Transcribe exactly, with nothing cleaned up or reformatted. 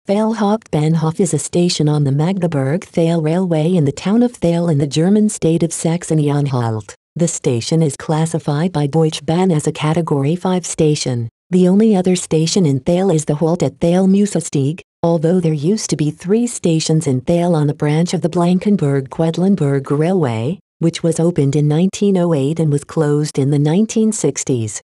Thale Hauptbahnhof is a station on the Magdeburg Thale Railway in the town of Thale in the German state of Saxony-Anhalt. The station is classified by Deutsche Bahn as a Category five station. The only other station in Thale is the halt at Thale Musestieg, although there used to be three stations in Thale on a branch of the Blankenburg Quedlinburg Railway, which was opened in nineteen oh eight and was closed in the nineteen sixties.